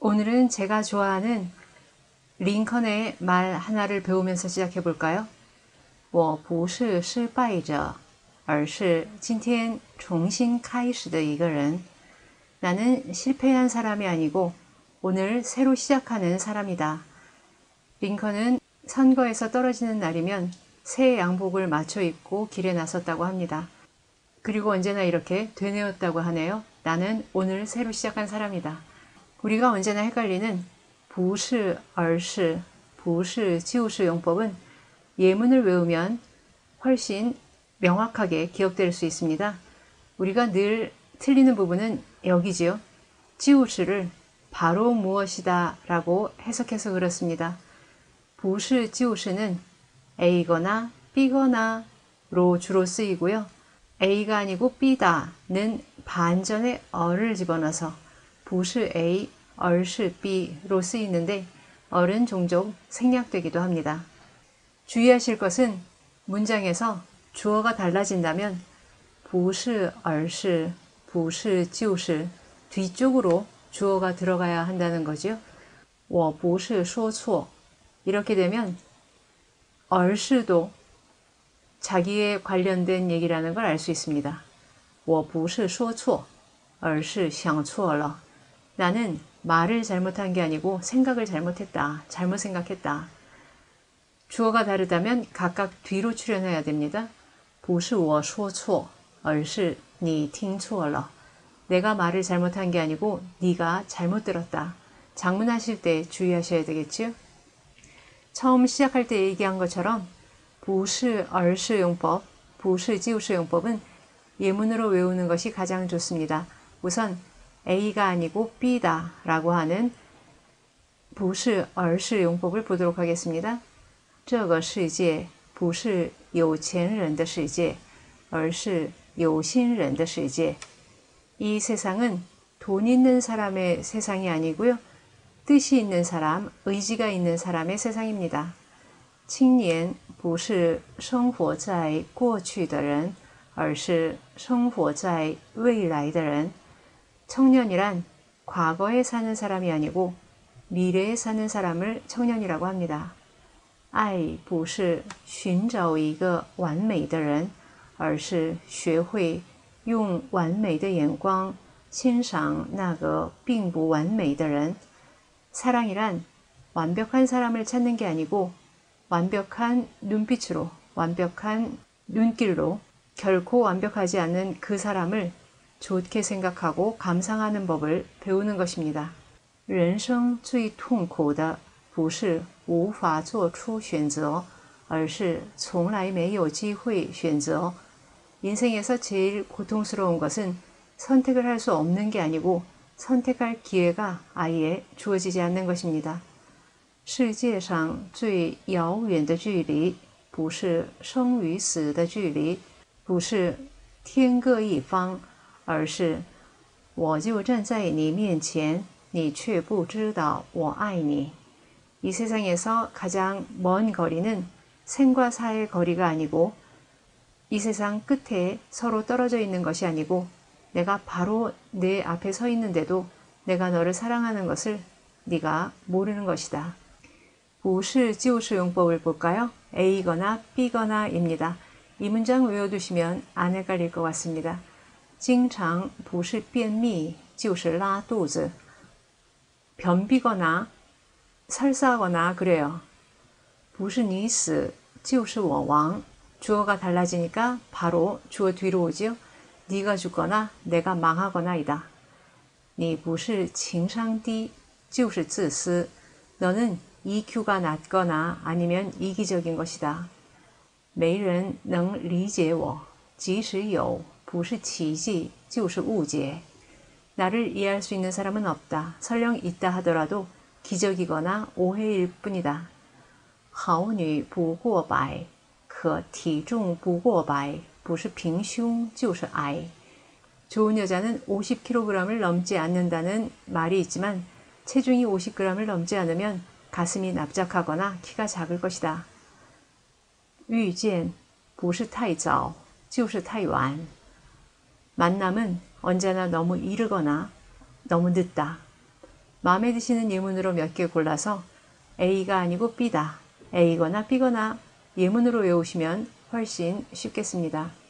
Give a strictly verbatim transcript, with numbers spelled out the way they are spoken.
오늘은 제가 좋아하는 링컨의 말 하나를 배우면서 시작해 볼까요? 我不是失败者而是今天重新开始的一个人 나는 실패한 사람이 아니고 오늘 새로 시작하는 사람이다. 링컨은 선거에서 떨어지는 날이면 새 양복을 맞춰 입고 길에 나섰다고 합니다. 그리고 언제나 이렇게 되뇌었다고 하네요. 나는 오늘 새로 시작한 사람이다. 우리가 언제나 헷갈리는 不是而是不是就是 용법은 예문을 외우면 훨씬 명확하게 기억될 수 있습니다. 우리가 늘 틀리는 부분은 여기지요. 就是를 바로 무엇이다 라고 해석해서 그렇습니다. 不是就是 는 A거나 B거나로 주로 쓰이고요. A가 아니고 B다는 반전의 어를 집어넣어서 不是 A, 而是 B로 쓰이는데 어는 종종 생략되기도 합니다. 주의하실 것은 문장에서 주어가 달라진다면 不是而是不是就是 뒤쪽으로 주어가 들어가야 한다는 거죠. 我不是说错 이렇게 되면 而是도 자기에 관련된 얘기라는 걸 알 수 있습니다. 我不是说错而是想错了 나는 말을 잘못한 게 아니고 생각을 잘못했다. 잘못 생각했다. 주어가 다르다면 각각 뒤로 출연해야 됩니다. 不是我说错而是你听错了 내가 말을 잘못한 게 아니고 네가 잘못 들었다. 장문하실 때 주의하셔야 되겠죠? 처음 시작할 때 얘기한 것처럼 不是而是 용법, 不是就是 용법은 예문으로 외우는 것이 가장 좋습니다. 우선 A가 아니고 B다 라고 하는 不是而是 용법을 보도록 하겠습니다. 这个世界不是有钱人的世界而是有心人的世界 이 세상은 돈 있는 사람의 세상이 아니고요. 뜻이 있는 사람, 의지가 있는 사람의 세상입니다. 青年不是生活在过去的人而是生活在未来的人 청년이란 과거에 사는 사람이 아니고 미래에 사는 사람을 청년이라고 합니다. 爱不是寻找一个完美的人而是学会用完美的眼光欣赏那个并不完美的人 사랑이란 완벽한 사람을 찾는 게 아니고 완벽한 눈빛으로 완벽한 눈길로 결코 완벽하지 않은 그 사람을 좋게 생각하고 감상하는 법을 배우는 것입니다. 人生最痛苦的不是无法做出选择而是从来没有机会选择 인생에서 제일 고통스러운 것은 선택을 할 수 없는 게 아니고 선택할 기회가 아예 주어지지 않는 것입니다. 世界上最遥远的距离不是生与死的距离不是天各一方而是我就站在你面前你却不知道我爱你 이 세상에서 가장 먼 거리는 생과 사의 거리가 아니고 이 세상 끝에 서로 떨어져 있는 것이 아니고 내가 바로 내 앞에 서 있는데도 내가 너를 사랑하는 것을 네가 모르는 것이다. 不是就是 용법을 볼까요? A거나 B거나 입니다. 이 문장 외워두시면 안 헷갈릴 것 같습니다. 经常不是便秘就是拉肚子 변비거나 설사하거나 그래요. 不是你死就是我亡 주어가 달라지니까 바로 주어 뒤로 오죠. 네가 죽거나 내가 망하거나이다. 你不是情商低就是自私 너는 이큐가 낮거나 아니면 이기적인 것이다. 没人能理解我即使有不是奇迹就是误解 나를 이해할 수 있는 사람은 없다. 설령 있다 하더라도 기적이거나 오해일 뿐이다. 好女不过百可体重不过百不是平胸就是矮 좋은 여자는 오십 킬로그램을 넘지 않는다는 말이 있지만 체중이 오십 그램을 넘지 않으면 가슴이 납작하거나 키가 작을 것이다. 遇见不是太早就是太晚 만남은 언제나 너무 이르거나 너무 늦다. 마음에 드시는 예문으로 몇 개 골라서 A가 아니고 B다, A거나 B거나 예문으로 외우시면 훨씬 쉽겠습니다.